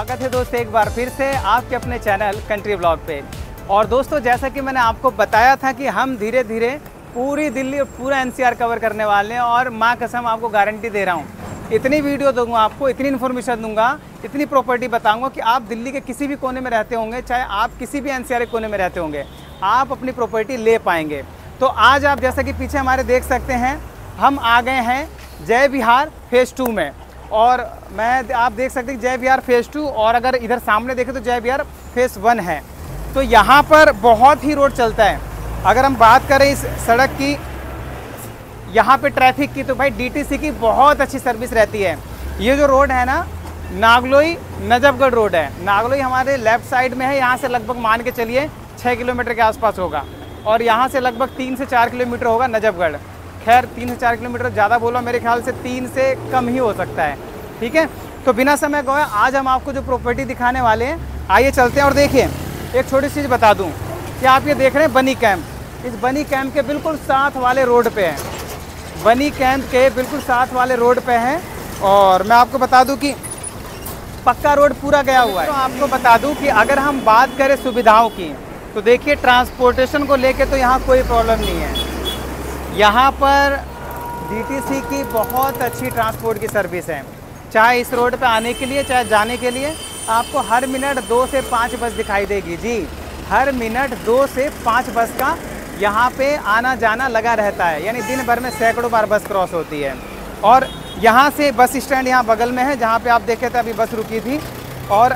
स्वागत है दोस्तों एक बार फिर से आपके अपने चैनल कंट्री ब्लॉग पे। और दोस्तों जैसा कि मैंने आपको बताया था कि हम धीरे धीरे पूरी दिल्ली और पूरा एनसीआर कवर करने वाले हैं और माँ कसम आपको गारंटी दे रहा हूँ, इतनी वीडियो दूंगा आपको, इतनी इन्फॉर्मेशन दूंगा, इतनी प्रॉपर्टी बताऊंगा कि आप दिल्ली के किसी भी कोने में रहते होंगे, चाहे आप किसी भी एनसीआर कोने में रहते होंगे, आप अपनी प्रॉपर्टी ले पाएंगे। तो आज आप जैसा कि पीछे हमारे देख सकते हैं, हम आ गए हैं जय विहार फेज़ 2 में। और आप देख सकते हैं जय विहार फेज़ 2, और अगर इधर सामने देखें तो जय विहार फेज़ 1 है। तो यहाँ पर बहुत ही रोड चलता है। अगर हम बात करें इस सड़क की, यहाँ पे ट्रैफिक की, तो भाई डीटीसी की बहुत अच्छी सर्विस रहती है। ये जो रोड है ना, नागलोई नजफगढ़ रोड है। नागलोई हमारे लेफ्ट साइड में है, यहाँ से लगभग मान के चलिए 6 किलोमीटर के आसपास होगा, और यहाँ से लगभग 3 से 4 किलोमीटर होगा नजफगढ़। खैर 3 से 4 किलोमीटर ज़्यादा बोला, मेरे ख्याल से 3 से कम ही हो सकता है। ठीक है, तो बिना समय गवाए आज हम आपको जो प्रॉपर्टी दिखाने वाले हैं, आइए चलते हैं। और देखिए एक छोटी चीज़ बता दूं कि आप ये देख रहे हैं बनी कैंप, इस बनी कैंप के बिल्कुल साथ वाले रोड पे है। बनी कैंप के बिल्कुल साथ वाले रोड पे है। और मैं आपको बता दूं कि पक्का रोड पूरा गया हुआ है। तो आपको बता दूं कि अगर हम बात करें सुविधाओं की, तो देखिए ट्रांसपोर्टेशन को लेके तो यहाँ कोई प्रॉब्लम नहीं है। यहाँ पर डीटीसी की बहुत अच्छी ट्रांसपोर्ट की सर्विस है। चाहे इस रोड पे आने के लिए, चाहे जाने के लिए, आपको हर मिनट 2 से 5 बस दिखाई देगी। जी, हर मिनट 2 से 5 बस का यहाँ पे आना जाना लगा रहता है। यानी दिन भर में सैकड़ों बार बस क्रॉस होती है। और यहाँ से बस स्टैंड यहाँ बगल में है, जहाँ पे आप देखे थे अभी बस रुकी थी। और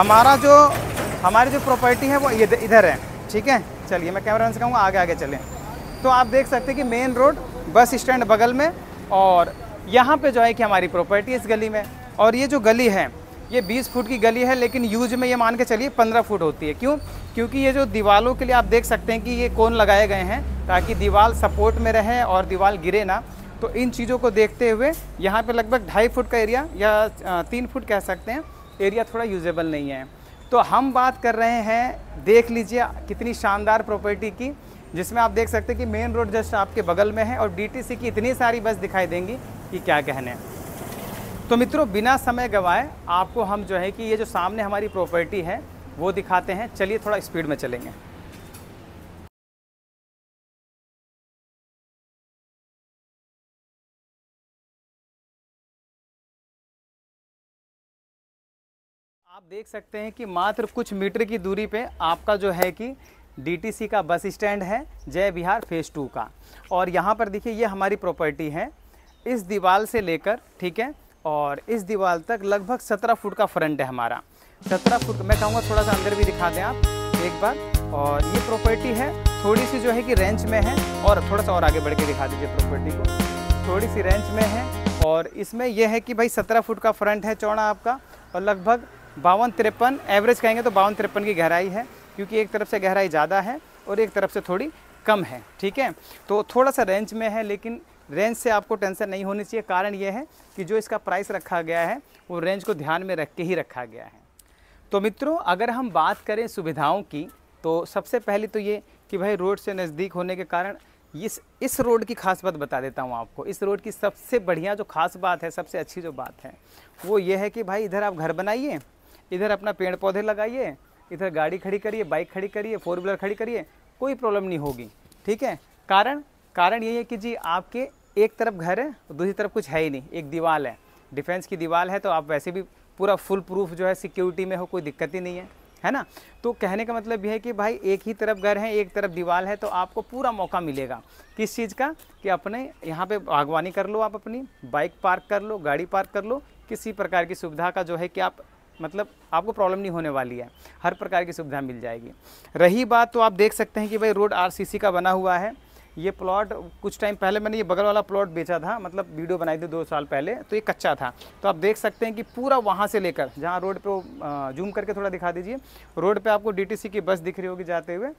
हमारी जो प्रॉपर्टी है वो इधर है। ठीक है, चलिए मैं कैमरा से कहूँगा आगे चलें। तो आप देख सकते हैं कि मेन रोड, बस स्टैंड बगल में, और यहाँ पे जो है कि हमारी प्रॉपर्टी इस गली में। और ये जो गली है ये 20 फुट की गली है, लेकिन यूज में ये मान के चलिए 15 फुट होती है। क्यों? क्योंकि ये जो दीवालों के लिए आप देख सकते हैं कि ये कोन लगाए गए हैं, ताकि दीवार सपोर्ट में रहे और दीवार गिरे ना। तो इन चीज़ों को देखते हुए यहाँ पे लगभग 2.5 फुट का एरिया, या 3 फुट कह सकते हैं, एरिया थोड़ा यूजेबल नहीं है। तो हम बात कर रहे हैं, देख लीजिए कितनी शानदार प्रॉपर्टी की, जिसमें आप देख सकते हैं कि मेन रोड जस्ट आपके बगल में है और डीटीसी की इतनी सारी बस दिखाई देंगी कि क्या कहने। तो मित्रों बिना समय गवाए आपको हम जो है कि ये जो सामने हमारी प्रॉपर्टी है वो दिखाते हैं। चलिए थोड़ा स्पीड में चलेंगे। आप देख सकते हैं कि मात्र कुछ मीटर की दूरी पे आपका जो है कि डीटीसी का बस स्टैंड है, जय विहार फेज़ 2 का। और यहाँ पर देखिए ये हमारी प्रॉपर्टी है, इस दीवार से लेकर, ठीक है, और इस दीवार तक लगभग 17 फुट का फ्रंट है हमारा। 17 फुट, मैं कहूँगा थोड़ा सा अंदर भी दिखा दें आप एक बार। और ये प्रॉपर्टी है थोड़ी सी जो है कि रेंज में है, और थोड़ा सा और आगे बढ़ के दिखा दीजिए प्रॉपर्टी को, थोड़ी सी रेंज में है। और इसमें यह है कि भाई 17 फुट का फ्रंट है चौड़ा आपका, और लगभग 52-53, एवरेज कहेंगे तो 52-53 की गहराई है, क्योंकि एक तरफ से गहराई ज़्यादा है और एक तरफ से थोड़ी कम है। ठीक है, तो थोड़ा सा रेंज में है, लेकिन रेंज से आपको टेंशन नहीं होनी चाहिए। कारण ये है कि जो इसका प्राइस रखा गया है वो रेंज को ध्यान में रख के ही रखा गया है। तो मित्रों अगर हम बात करें सुविधाओं की, तो सबसे पहले तो ये कि भाई रोड से नज़दीक होने के कारण इस रोड की खास बात बता देता हूँ आपको। इस रोड की सबसे बढ़िया जो खास बात है, सबसे अच्छी जो बात है वो ये है कि भाई इधर आप घर बनाइए, इधर अपना पेड़ पौधे लगाइए, इधर गाड़ी खड़ी करिए, बाइक खड़ी करिए, 4 व्हीलर खड़ी करिए, कोई प्रॉब्लम नहीं होगी। ठीक है, कारण ये है कि जी आपके एक तरफ घर है, दूसरी तरफ कुछ है ही नहीं, एक दीवार है, डिफेंस की दीवार है। तो आप वैसे भी पूरा फुल प्रूफ जो है सिक्योरिटी में हो, कोई दिक्कत ही नहीं है ना। तो कहने का मतलब यह है कि भाई एक ही तरफ घर है, एक तरफ दीवार है, तो आपको पूरा मौका मिलेगा किस चीज़ का, कि अपने यहाँ पे बागवानी कर लो, आप अपनी बाइक पार्क कर लो, गाड़ी पार्क कर लो, किसी प्रकार की सुविधा का जो है कि आप मतलब आपको प्रॉब्लम नहीं होने वाली है, हर प्रकार की सुविधा मिल जाएगी। रही बात, तो आप देख सकते हैं कि भाई रोड आरसीसी का बना हुआ है। ये प्लॉट कुछ टाइम पहले मैंने ये बगल वाला प्लॉट बेचा था, मतलब वीडियो बनाई थी 2 साल पहले, तो ये कच्चा था। तो आप देख सकते हैं कि पूरा वहाँ से लेकर जहाँ रोड पे, जूम करके थोड़ा दिखा दीजिए, रोड पे आपको डीटीसी की बस दिख रही होगी जाते हुए।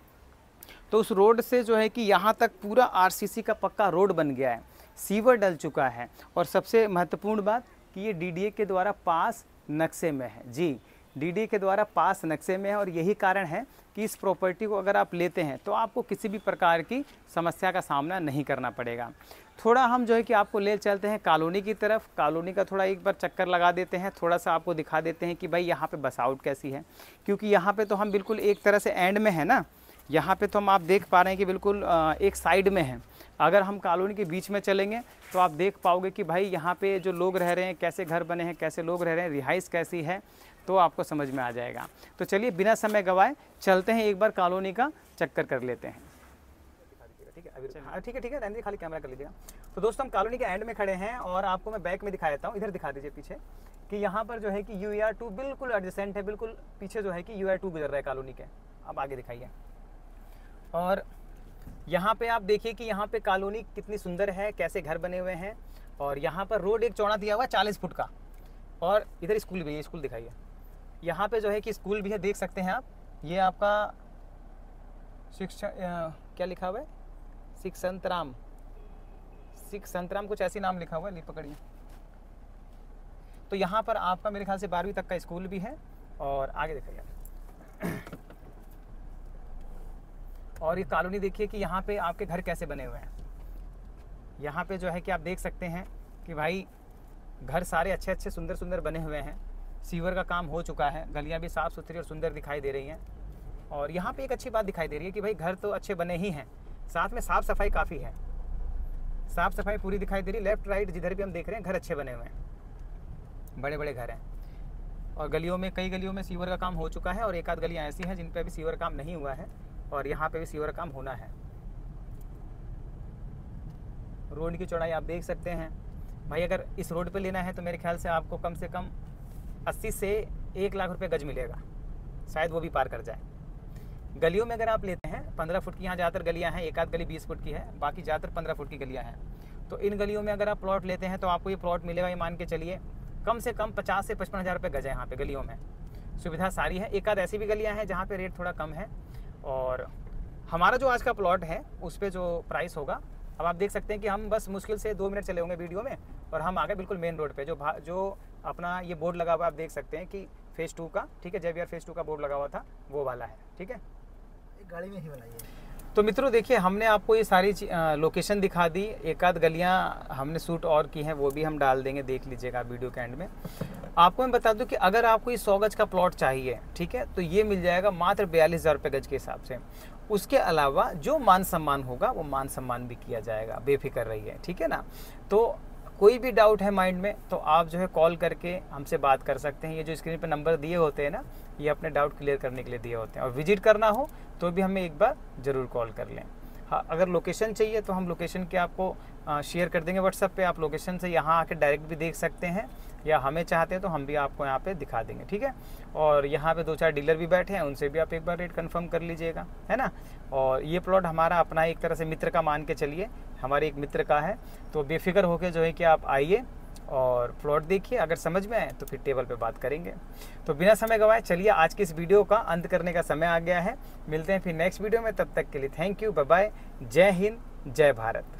तो उस रोड से जो है कि यहाँ तक पूरा आरसीसी का पक्का रोड बन गया है, सीवर डल चुका है। और सबसे महत्वपूर्ण बात कि ये डीडीए के द्वारा पास नक्शे में है। जी, डीडी के द्वारा पास नक्शे में है और यही कारण है कि इस प्रॉपर्टी को अगर आप लेते हैं तो आपको किसी भी प्रकार की समस्या का सामना नहीं करना पड़ेगा। थोड़ा हम जो है कि आपको ले चलते हैं कॉलोनी की तरफ। कॉलोनी का थोड़ा एक बार चक्कर लगा देते हैं, थोड़ा सा आपको दिखा देते हैं कि भाई यहाँ पे बस आउट कैसी है, क्योंकि यहाँ पे तो हम बिल्कुल एक तरह से एंड में है ना। यहाँ पे तो हम आप देख पा रहे हैं कि बिल्कुल एक साइड में है। अगर हम कॉलोनी के बीच में चलेंगे तो आप देख पाओगे कि भाई यहाँ पे जो लोग रह रहे हैं, कैसे घर बने हैं, कैसे लोग रह रहे हैं, रिहाइश कैसी है, तो आपको समझ में आ जाएगा। तो चलिए बिना समय गवाए चलते हैं, एक बार कॉलोनी का चक्कर कर लेते हैं। ठीक है अभी, हाँ ठीक है रहने दीजिए, खाली कैमरा कर लीजिएगा। तो दोस्तों हम कॉलोनी के एंड में खड़े हैं और आपको मैं बैक में दिखा देता हूँ। इधर दिखा दीजिए पीछे कि यहाँ पर जो है कि UER2 बिल्कुल एडजेसेंट है, बिल्कुल पीछे जो है कि UER2 गुजर रहा है कॉलोनी के। अब आगे दिखाइए। और यहाँ पे आप देखिए कि यहाँ पे कॉलोनी कितनी सुंदर है, कैसे घर बने हुए हैं। और यहाँ पर रोड एक चौड़ा दिया हुआ है 40 फुट का। और इधर स्कूल भी है, स्कूल दिखाइए। यहाँ पे जो है कि स्कूल भी है, देख सकते हैं आप। ये आपका शिक्षा क्या लिखा हुआ है, सिख संतराम कुछ ऐसी नाम लिखा हुआ है, नहीं पकड़िए। तो यहाँ पर आपका मेरे ख्याल से 12वीं तक का स्कूल भी है। और आगे दिखाइए। और ये कॉलोनी देखिए कि यहाँ पे आपके घर कैसे बने हुए हैं। यहाँ पे जो है कि आप देख सकते हैं कि भाई घर सारे अच्छे अच्छे सुंदर सुंदर बने हुए हैं। सीवर का काम हो चुका है, गलियाँ भी साफ़ सुथरी और सुंदर दिखाई दे रही हैं। और यहाँ पे एक अच्छी बात दिखाई दे रही है कि भाई घर तो अच्छे बने ही हैं, साथ में साफ़ सफाई काफ़ी है, साफ़ सफाई पूरी दिखाई दे रही है। लेफ्ट राइट जिधर भी हम देख रहे हैं घर अच्छे बने हुए हैं, बड़े बड़े घर हैं। और गलियों में, कई गलियों में सीवर का काम हो चुका है और एक आध गलियाँ ऐसी हैं जिन पर अभी सीवर काम नहीं हुआ है। और यहाँ पे भी सीवर काम होना है। रोड की चौड़ाई आप देख सकते हैं भाई। अगर इस रोड पे लेना है तो मेरे ख्याल से आपको कम से कम 80 से 1 लाख रुपए गज मिलेगा, शायद वो भी पार कर जाए। गलियों में अगर आप लेते हैं 15 फुट की, यहाँ ज़्यादातर गलियाँ हैं, एक आध गली 20 फुट की है, बाकी ज़्यादातर 15 फुट की गलियाँ हैं। तो इन गलियों में अगर आप प्लॉट लेते हैं तो आपको ये प्लॉट मिलेगा, ये मान के चलिए कम से कम 50 से 55 हज़ार रुपये गज है। यहाँ पे गलियों में सुविधा सारी है। एक आध ऐसी भी गलियाँ हैं जहाँ पे रेट थोड़ा कम है। और हमारा जो आज का प्लॉट है उस पर जो प्राइस होगा, अब आप देख सकते हैं कि हम बस मुश्किल से 2 मिनट चले होंगे वीडियो में और हम आ गए बिल्कुल मेन रोड पे। जो अपना ये बोर्ड लगा हुआ आप देख सकते हैं कि फेज़ 2 का, ठीक है, JBR फेज़ 2 का बोर्ड लगा हुआ था, वो वाला है। ठीक है, एक गाड़ी में ही बनाई है। तो मित्रों देखिए हमने आपको ये सारी लोकेशन दिखा दी। एक आध गलियाँ हमने शूट और की हैं, वो भी हम डाल देंगे, देख लीजिएगा वीडियो के एंड में। आपको मैं बता दूं कि अगर आपको ये 100 गज का प्लॉट चाहिए, ठीक है, तो ये मिल जाएगा मात्र 42,000 रुपये गज के हिसाब से। उसके अलावा जो मान सम्मान होगा वो मान सम्मान भी किया जाएगा, बेफिक्र रहिए, ठीक है ना। तो कोई भी डाउट है माइंड में तो आप जो है कॉल करके हमसे बात कर सकते हैं। ये जो स्क्रीन पर नंबर दिए होते हैं ना, ये अपने डाउट क्लियर करने के लिए दिए होते हैं। और विजिट करना हो तो भी हमें एक बार ज़रूर कॉल कर लें। हाँ, अगर लोकेशन चाहिए तो हम लोकेशन के आपको शेयर कर देंगे व्हाट्सएप पे। आप लोकेशन से यहाँ आके डायरेक्ट भी देख सकते हैं, या हमें चाहते हैं तो हम भी आपको यहाँ पे दिखा देंगे, ठीक है। और यहाँ पे 2-4 डीलर भी बैठे हैं, उनसे भी आप एक बार रेट कंफर्म कर लीजिएगा, है ना। और ये प्लॉट हमारा अपना एक तरह से मित्र का मान के चलिए, हमारे एक मित्र का है। तो बेफिक्र होकर जो है कि आप आइए और प्लॉट देखिए, अगर समझ में आए तो फिर टेबल पे बात करेंगे। तो बिना समय गवाए चलिए आज की इस वीडियो का अंत करने का समय आ गया है। मिलते हैं फिर नेक्स्ट वीडियो में, तब तक के लिए थैंक यू, बाय बाय, जय हिंद, जय भारत।